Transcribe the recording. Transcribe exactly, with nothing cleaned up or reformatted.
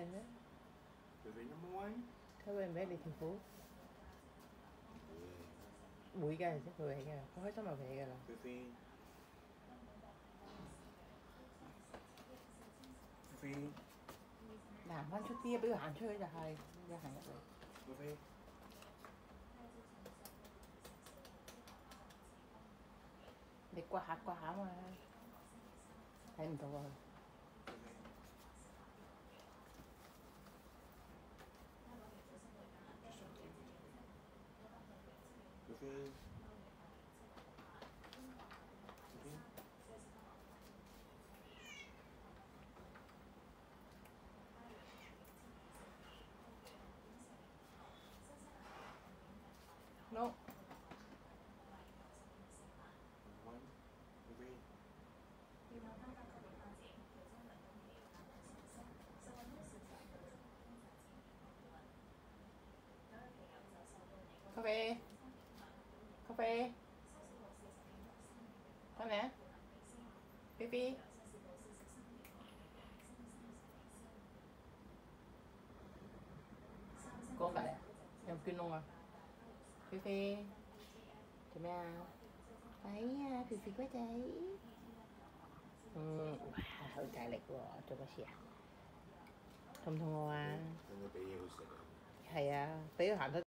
啫？ 肥肥 number one。 佢會唔俾你跳舞？會嘅，其實佢會起嘅，佢開心就起嘅啦。 肥肥。肥肥。 你行翻出啲，俾佢行出去就係，你行入嚟。 肥肥。 你刮下刮下嘛，睇唔到啊！ 肥肥。 No。 One。肥肥。 咖啡，咖啡，翻嚟啊 ，B B。過嚟啊！有冇捐窿啊？菲菲，做咩啊？哎呀，肥肥乖仔。嗯，哇，好大力喎！做乜事啊？痛唔痛我啊？ 等佢俾嘢佢食啊！ 係啊，俾佢行得。